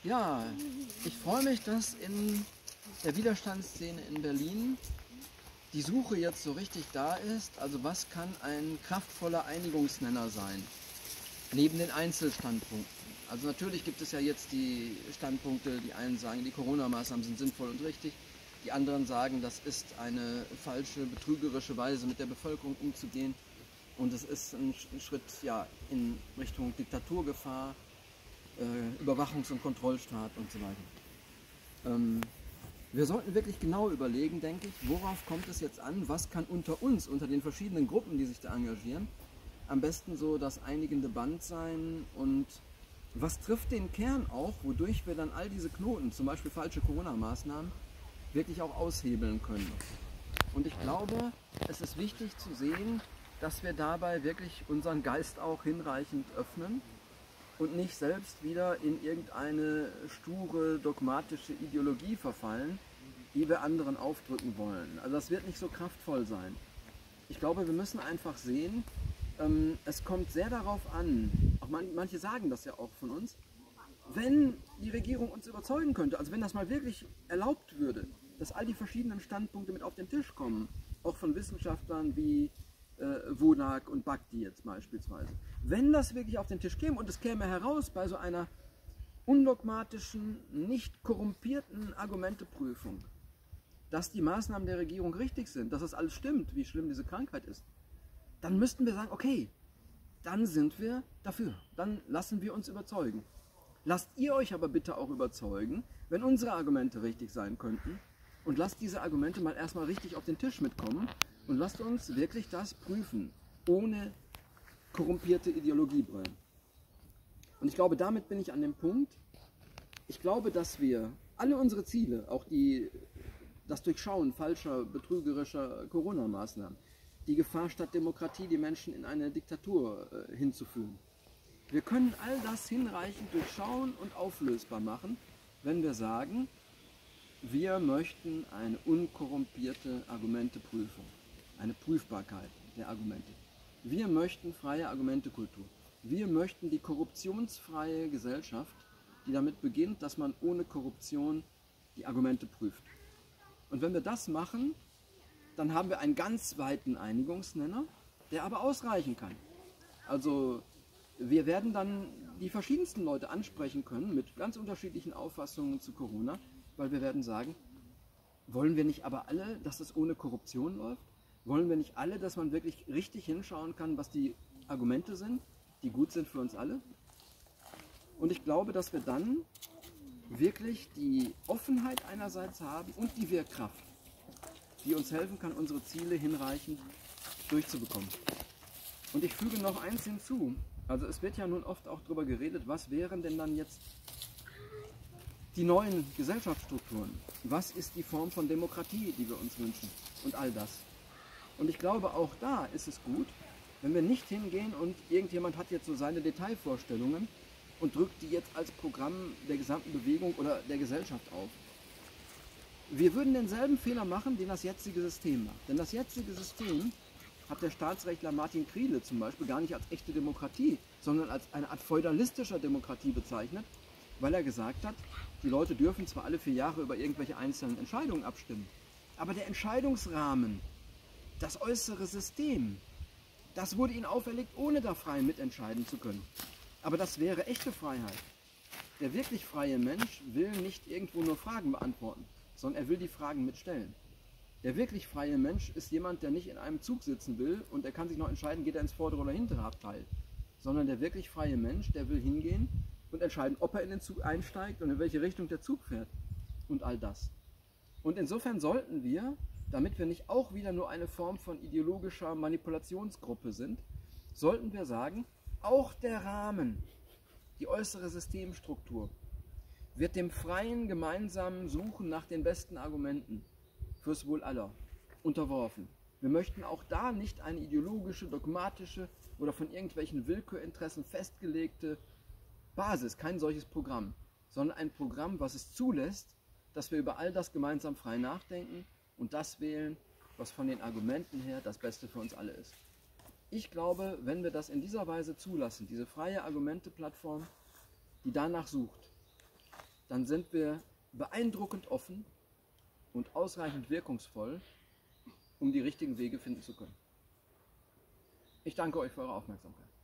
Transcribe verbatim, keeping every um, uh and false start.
Ja, ich freue mich, dass in der Widerstandsszene in Berlin die Suche jetzt so richtig da ist. Also was kann ein kraftvoller Einigungsnenner sein, neben den Einzelstandpunkten? Also natürlich gibt es ja jetzt die Standpunkte, die einen sagen, die Corona-Maßnahmen sind sinnvoll und richtig. Die anderen sagen, das ist eine falsche, betrügerische Weise, mit der Bevölkerung umzugehen. Und es ist ein Schritt ja, in Richtung Diktaturgefahr, äh, Überwachungs- und Kontrollstaat und so weiter. Ähm, wir sollten wirklich genau überlegen, denke ich, worauf kommt es jetzt an, was kann unter uns, unter den verschiedenen Gruppen, die sich da engagieren, am besten so das einigende Band sein und was trifft den Kern auch, wodurch wir dann all diese Knoten, zum Beispiel falsche Corona-Maßnahmen, wirklich auch aushebeln können. Und ich glaube, es ist wichtig zu sehen, dass wir dabei wirklich unseren Geist auch hinreichend öffnen und nicht selbst wieder in irgendeine sture, dogmatische Ideologie verfallen, die wir anderen aufdrücken wollen. Also das wird nicht so kraftvoll sein. Ich glaube, wir müssen einfach sehen, ähm, es kommt sehr darauf an, auch man, manche sagen das ja auch von uns, wenn die Regierung uns überzeugen könnte, also wenn das mal wirklich erlaubt würde, dass all die verschiedenen Standpunkte mit auf den Tisch kommen, auch von Wissenschaftlern wie äh, Wodak und Bhakti jetzt beispielsweise. Wenn das wirklich auf den Tisch käme und es käme heraus bei so einer undogmatischen, nicht korrumpierten Argumenteprüfung, dass die Maßnahmen der Regierung richtig sind, dass das alles stimmt, wie schlimm diese Krankheit ist, dann müssten wir sagen, okay, dann sind wir dafür, dann lassen wir uns überzeugen. Lasst ihr euch aber bitte auch überzeugen, wenn unsere Argumente richtig sein könnten, und lasst diese Argumente mal erstmal richtig auf den Tisch mitkommen und lasst uns wirklich das prüfen, ohne korrumpierte Ideologiebrillen. Und ich glaube, damit bin ich an dem Punkt, ich glaube, dass wir alle unsere Ziele, auch die, das Durchschauen falscher, betrügerischer Corona-Maßnahmen, die Gefahr statt Demokratie, die Menschen in eine Diktatur äh, hinzuführen, wir können all das hinreichend durchschauen und auflösbar machen, wenn wir sagen, wir möchten eine unkorrumpierte Argumenteprüfung, eine Prüfbarkeit der Argumente. Wir möchten freie Argumentekultur. Wir möchten die korruptionsfreie Gesellschaft, die damit beginnt, dass man ohne Korruption die Argumente prüft. Und wenn wir das machen, dann haben wir einen ganz weiten Einigungsnenner, der aber ausreichen kann. Also wir werden dann die verschiedensten Leute ansprechen können mit ganz unterschiedlichen Auffassungen zu Corona, weil wir werden sagen, wollen wir nicht aber alle, dass es ohne Korruption läuft? Wollen wir nicht alle, dass man wirklich richtig hinschauen kann, was die Argumente sind, die gut sind für uns alle? Und ich glaube, dass wir dann wirklich die Offenheit einerseits haben und die Wirkkraft, die uns helfen kann, unsere Ziele hinreichend durchzubekommen. Und ich füge noch eins hinzu. Also es wird ja nun oft auch darüber geredet, was wären denn dann jetzt die neuen Gesellschaftsstrukturen? Was ist die Form von Demokratie, die wir uns wünschen? Und all das. Und ich glaube, auch da ist es gut, wenn wir nicht hingehen und irgendjemand hat jetzt so seine Detailvorstellungen und drückt die jetzt als Programm der gesamten Bewegung oder der Gesellschaft auf. Wir würden denselben Fehler machen, den das jetzige System macht. Denn das jetzige System hat der Staatsrechtler Martin Kriele zum Beispiel gar nicht als echte Demokratie, sondern als eine Art feudalistischer Demokratie bezeichnet, weil er gesagt hat, die Leute dürfen zwar alle vier Jahre über irgendwelche einzelnen Entscheidungen abstimmen, aber der Entscheidungsrahmen, das äußere System, das wurde ihnen auferlegt, ohne da frei mitentscheiden zu können. Aber das wäre echte Freiheit. Der wirklich freie Mensch will nicht irgendwo nur Fragen beantworten, sondern er will die Fragen mitstellen. Der wirklich freie Mensch ist jemand, der nicht in einem Zug sitzen will und er kann sich noch entscheiden, geht er ins vordere oder hintere Abteil. Sondern der wirklich freie Mensch, der will hingehen und entscheiden, ob er in den Zug einsteigt und in welche Richtung der Zug fährt. Und all das. Und insofern sollten wir, damit wir nicht auch wieder nur eine Form von ideologischer Manipulationsgruppe sind, sollten wir sagen, auch der Rahmen, die äußere Systemstruktur, wird dem freien gemeinsamen Suchen nach den besten Argumenten fürs Wohl aller unterworfen. Wir möchten auch da nicht eine ideologische, dogmatische oder von irgendwelchen Willkürinteressen festgelegte Basis, kein solches Programm, sondern ein Programm, was es zulässt, dass wir über all das gemeinsam frei nachdenken und das wählen, was von den Argumenten her das Beste für uns alle ist. Ich glaube, wenn wir das in dieser Weise zulassen, diese freie Argumente-Plattform, die danach sucht, dann sind wir beeindruckend offen und ausreichend wirkungsvoll, um die richtigen Wege finden zu können. Ich danke euch für eure Aufmerksamkeit.